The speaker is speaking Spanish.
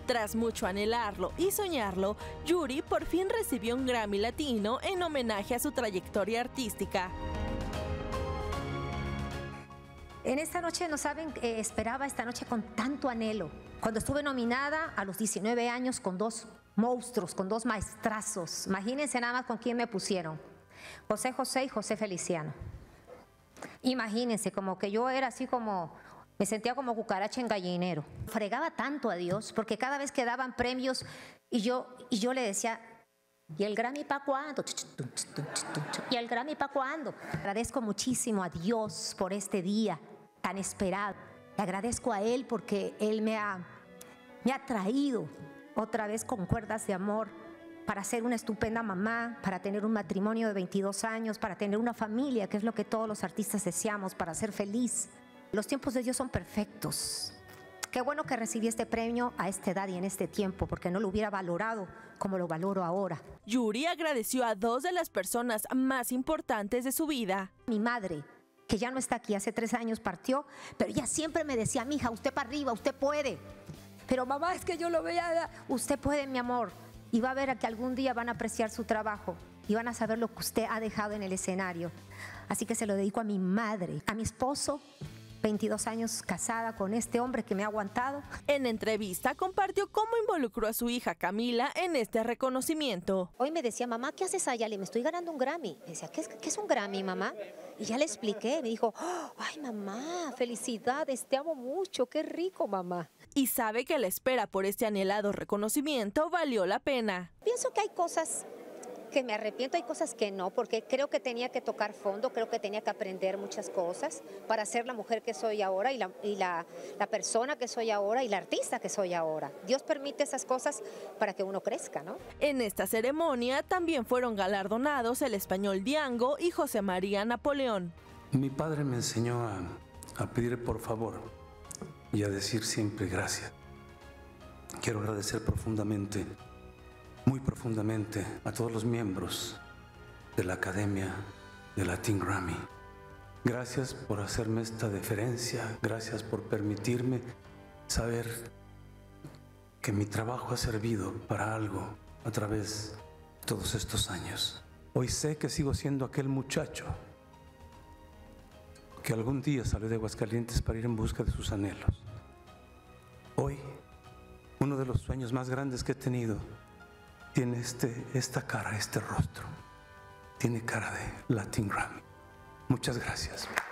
Tras mucho anhelarlo y soñarlo, Yuri por fin recibió un Grammy Latino en homenaje a su trayectoria artística. En esta noche, no saben, esperaba esta noche con tanto anhelo. Cuando estuve nominada a los 19 años con dos monstruos, con dos maestrazos. Imagínense nada más con quién me pusieron. José José y José Feliciano. Imagínense, como que yo era así como... Me sentía como cucaracha en gallinero. Fregaba tanto a Dios, porque cada vez que daban premios y yo le decía, ¿y el Grammy para cuándo? ¿Y el Grammy para cuándo? Agradezco muchísimo a Dios por este día tan esperado. Le agradezco a Él porque Él me ha traído otra vez con cuerdas de amor para ser una estupenda mamá, para tener un matrimonio de 22 años, para tener una familia, que es lo que todos los artistas deseamos, para ser feliz. Los tiempos de Dios son perfectos. Qué bueno que recibí este premio a esta edad y en este tiempo, porque no lo hubiera valorado como lo valoro ahora. Yuri agradeció a dos de las personas más importantes de su vida. Mi madre, que ya no está aquí, hace 3 años partió, pero ella siempre me decía, mija, usted para arriba, usted puede. Pero mamá, es que yo lo veía, usted puede, mi amor. Y va a ver a que algún día van a apreciar su trabajo y van a saber lo que usted ha dejado en el escenario. Así que se lo dedico a mi madre, a mi esposo, 22 años casada con este hombre que me ha aguantado. En entrevista compartió cómo involucró a su hija Camila en este reconocimiento. Hoy me decía, mamá, ¿qué haces allá? Le me estoy ganando un Grammy. Me decía, ¿qué es un Grammy, mamá? Y ya le expliqué, me dijo, oh, ay, mamá, felicidades, te amo mucho, qué rico, mamá. Y sabe que la espera por este anhelado reconocimiento valió la pena. Pienso que hay cosas que me arrepiento, hay cosas que no, porque creo que tenía que tocar fondo, creo que tenía que aprender muchas cosas para ser la mujer que soy ahora y la persona que soy ahora y la artista que soy ahora. Dios permite esas cosas para que uno crezca, ¿no? En esta ceremonia también fueron galardonados el español Diango y José María Napoleón. Mi padre me enseñó a pedir por favor y a decir siempre gracias. Quiero agradecer profundamente, muy profundamente, a todos los miembros de la Academia de Latin Grammy. Gracias por hacerme esta deferencia, gracias por permitirme saber que mi trabajo ha servido para algo a través de todos estos años. Hoy sé que sigo siendo aquel muchacho que algún día salió de Aguascalientes para ir en busca de sus anhelos. Hoy, uno de los sueños más grandes que he tenido tiene esta cara, este rostro. Tiene cara de Latin Grammy. Muchas gracias.